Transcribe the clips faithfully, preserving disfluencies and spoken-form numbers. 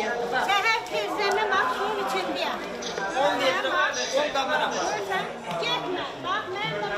içindeyim. Səhər tezləmə bax, suyun içindeyim. on metre var, on kamera var. Getmə, bax, mən də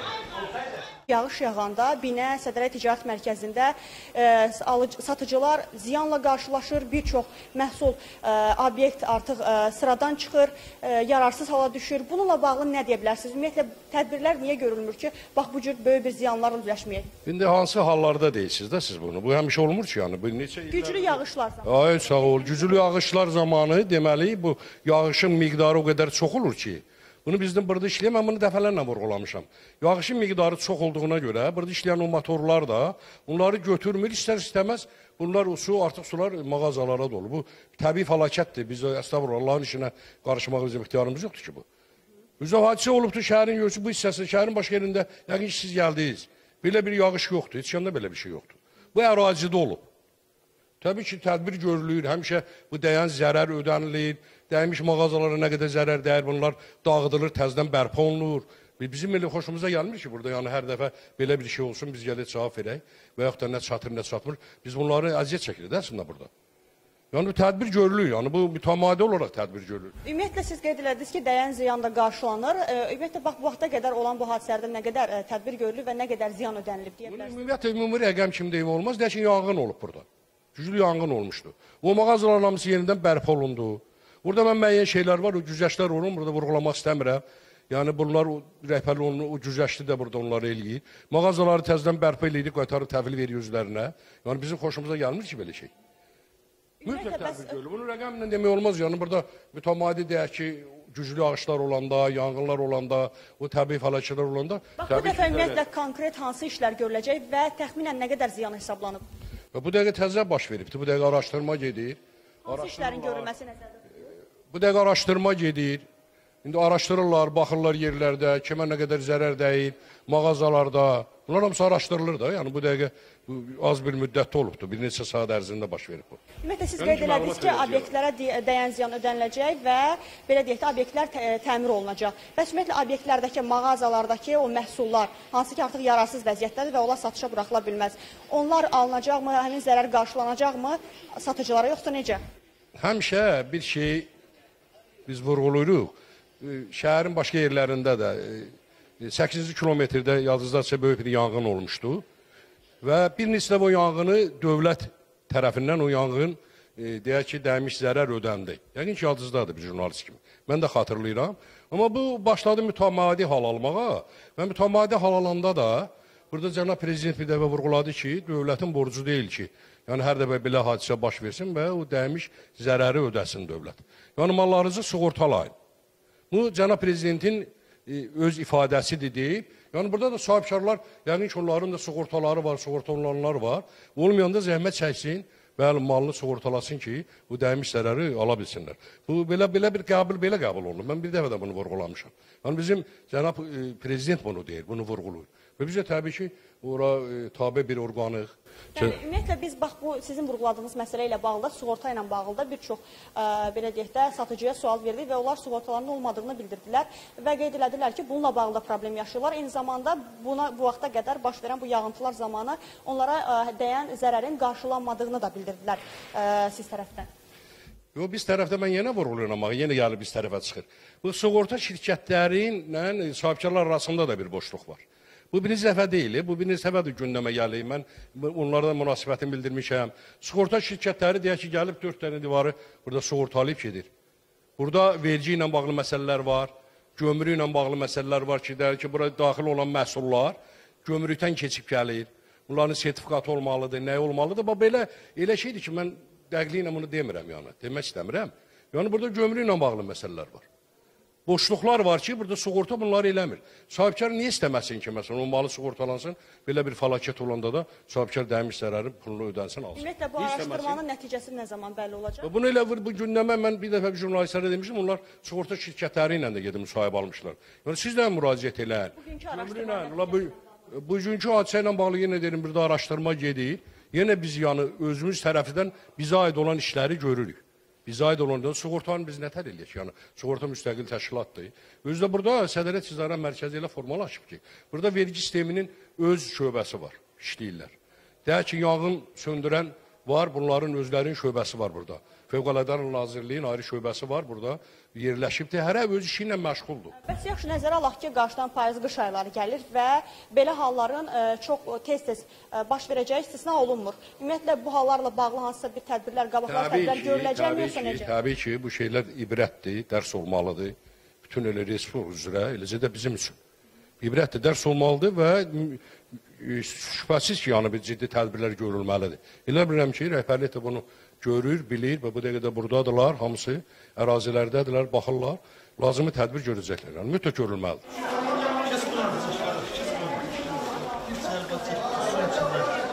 Yağış yağanda Binə Sədrəyə Ticarət Mərkəzində e, alıcı, satıcılar ziyanla qarşılaşır. Bir çox məhsul e, obyekt artıq e, sıradan çıxır, e, yararsız hala düşür. Bununla bağlı nə deyə bilərsiniz? Ümumiyyətlə, tədbirlər niyə görülmür ki, bax bu cür böyük bir ziyanlarla üzləşməyək? İndi hansı hallarda deyirsiniz də siz bunu? Bu həmişə olmur ki, yəni. Bu neçə Güclü yağışlar zamanı. Ay, sağ ol. Güclü yağışlar zamanı deməli, bu yağışın miqdarı o qədər çox olur ki, bunu bizdən burada işləyən, mən bunu dəfələrlə vurğulamışam. Yağışın miqdarı çox olduğuna görə, burada işləyən o motorlar da onları götürmür, istər-istəməz bunlar o su, artıq sular mağazalara dolu. Bu təbii fəlakətdir. Biz əstəğfurullah, Allahın işinə qarışmağa bizim ixtiyarımız yoxdur ki bu. Bizdə hadisə olubdur, şəhərin yürüsü bu hissəsi, şəhərin başqa yerində, yəqin ki, siz gəldiniz. Belə bir yağış yoxdur, heç yanda belə bir şey yoxdur. Bu ərazidə olub. Təbii ki, tədbir görülür, həmişə bu dəyən zərər ödənilir, dəymiş mağazalara nə qədər zərər dəyər, bunlar dağıdılır, təzdən bərpa olunur. Bizim elə xoşumuza gəlmir ki, burada yəni hər dəfə belə bir şey olsun, biz gələk cavab verək və yaxud da nə çatır, nə çatmır. Biz bunları əziyyət çəkirik əslində burada. Yəni bu tədbir görülür, yəni bu mütəmadi olaraq tədbir görülür. Ümumiyyətlə siz qeyd elədiniz ki, dəyən ziyan da qarşılanır. Ümumiyyətlə bax bu vaxta qədər olan bu hadisələrdə nə qədər tədbir görülür və nə qədər ziyan ödənilib deyə bilərsiniz? Ümumiyyətlə ümumi rəqəm kimi deyim olmaz, deyək ki, yanğın olub burada. Güclü yanğın olmuşdu. O mağazaların hamısı yenidən bərpa olundu. Burada mən müəyyən şeylər var, o güzəştlər olur, burada vurğulamaq istəmirəm. Yəni bunlar rəhbərli olunur, o güzəşli də burada onları eləyir. Mağazaları təzdən bərpa eləyirik, qaytarıb təhvil verir özlərinə. Yəni bizim xoşumuza gəlmir ki, belə şey. Mütləq tədbir görülür. Bunu rəqəmlə demək olmaz. Yəni burada mütəmadi deyək ki, güclü yağışlar olanda, yanğınlar olanda, o təbii fəlakətlər olanda... Bax, bu dəfə ümumiyyətlə konkret hansı işlər görüləcək və təxminən nə qədər ziyan hesablanıb? Bu dəqiqə təzə baş veribdir, bu dəqiqə araşdırma gedir. Hansı işlərin görülməsi nəzərdə tutulur? Bu dəqiqə araşdırma gedir. İndi araşdırırlar, baxırlar yerlərdə, kimə nə qədər zərər dəyir, mağazalarda. Bunlar hamısı araşdırılır da, yəni bu dəqiqə bu, az bir müddətdə olubdur, bir neçə saat ərzində baş verib bu. Ümumiyyətlə siz qeyd elədiniz ki, obyektlərə dəyən ziyan ödəniləcək və belə deyək ki, obyektlər təmir olunacaq. Bəs ümumiyyətlə obyektlərdəki, mağazalardakı o məhsullar, hansı ki artıq yararsız vəziyyətdədir və onlar satışa buraxıla bilməz. Onlar alınacaqmı, həmin zərər qarşılanacaqmı satıcılara, yoxsa necə? Həmişə bir şey biz vurğuluyuruq. Şəhərin başqa yerlərində də səkkizinci kilometrdə yadınızdadsa böyük bir yanğın olmuşdu və bir neçə o yanğını dövlət tərəfindən o yanğın e, deyək ki, dəymiş zərər ödəndi. Yəqin ki, yadınızdadır bir jurnalist kimi. Mən də xatırlayıram. Amma bu başladı mütəmadi hal almağa və mütəmadi hal alanda da burada cənab prezident bir dəfə vurğuladı ki, dövlətin borcu deyil ki, yəni hər dəfə belə hadisə baş versin və o dəymiş zərəri ödəsin dövlət. Yəni mallarınızı sığortalayın. Bu cənab prezidentin öz ifadəsidir deyib. Yəni burada da sahibkarlar, yəqin ki, onların da sığortaları var, sığortalananlar var. Olmayanda zəhmət çəksin və malını sığortalasın ki, bu dəymiş zərəri ala bilsinlər. Bu belə belə bir qəbul belə qəbul olunur. Mən bir dəfə də bunu vurğulamışam. Yəni bizim cənab e, prezident bunu deyir, bunu vurğuluyur. Və bizə təbii ki, ora e, tabe bir orqanıq. Yəni, ümumiyyətlə biz bax bu sizin vurğuladığınız məsələ ilə bağlı, sığorta ilə bağlı da bir çox ə, belə deyək də satıcıya sual verdik və onlar sığortalarının olmadığını bildirdilər və qeyd elədilər ki, bununla bağlı da problem yaşayırlar. Eyni zamanda buna bu vaxta qədər baş verən bu yağıntılar zamanı onlara ə, dəyən zərərin qarşılanmadığını da bildirdilər ə, siz tərəfdən. Yox, biz tərəfdə mən yenə vurğuluyorum amma yenə gəlib biz tərəfə çıxır. Bu sığorta şirkətlərinin sahibkarlar arasında da bir boşluq var. Bu birinci dəfə deyil, bu birinci dəfədir gündəmə gəlir. Mən onlardan münasibətimi bildirmişəm. Sığorta şirkətləri deyək ki, gəlib dörd dənə divarı burada sığortalayıb gedir. Burada vergi ilə bağlı məsələlər var, gömrük ilə bağlı məsələlər var ki, deyək ki, burada daxil olan məhsullar gömrükdən keçib gəlir. Bunların sertifikatı olmalıdır, nə olmalıdır? Bax, belə elə şeydir ki, mən dəqiqliklə bunu demirəm, yəni, demək istəmirəm. Yəni, burada gömrük ilə bağlı məsələlər var. Boşluqlar var ki, burada sığorta bunları eləmir. Sahibkar niyə istəməsin ki, məsələn, o malı sığortalansın, belə bir fəlakət olanda da sahibkar dəymiş zərəri pulunu ödənsin, alsın. Ümumiyyətlə, bu araşdırmanın nəticəsi nə zaman bəlli olacaq? Bunu elə bu gündəmə mən bir dəfə bir jurnalistlərə demişim, onlar sığorta şirkətləri ilə də gedib müsahibə almışlar. Yəni, siz də müraciət eləyin. Bugünkü araşdırma bu, bugünkü hadisə ilə bağlı yenə deyim, burada araşdırma gedir. Yenə biz yəni özümüz tərəfindən bizə aid olan işləri görürük. Bizə aid olan sığortanı biz nətər eləyək? Yəni, sığorta müstəqil təşkilatdır. Özü də burada Sədrəyə Ticarət Mərkəzi ilə formalaşıb ki, burada vergi sisteminin öz şöbəsi var, işləyirlər. Deyək ki, yanğın söndürən var, bunların özlərinin şöbəsi var burada. Fövqəladə Nazirliyin ayrı şöbəsi var burada, yerləşibdir. Hərə öz işi ilə məşğuldur. Bəs yaxşı, nəzərə alaq ki, qarşıdan payız qış ayları gəlir və belə halların ə, çox tez-tez baş verəcəyi istisna olunmur. Ümumiyyətlə, bu hallarla bağlı hansısa bir tədbirlər, qabaqlar tədbirlər görüləcək yoxsa necə? Təbii ki, bu şeylər ibrətdir, dərs olmalıdır. Bütün elə respublik üzrə, eləcə də bizim üçün. İbrətdir, dərs olmalıdır və şübhəsiz ki, yəni bir ciddi tədbirlər görülməlidir. Elə bilirəm ki, rəhbərlik də bunu görür, bilir və bu dəqiqədə buradadırlar, hamısı ərazilərdədirlər, baxırlar, lazımi tədbir görəcəklər. Yəni, mütləq görülməlidir.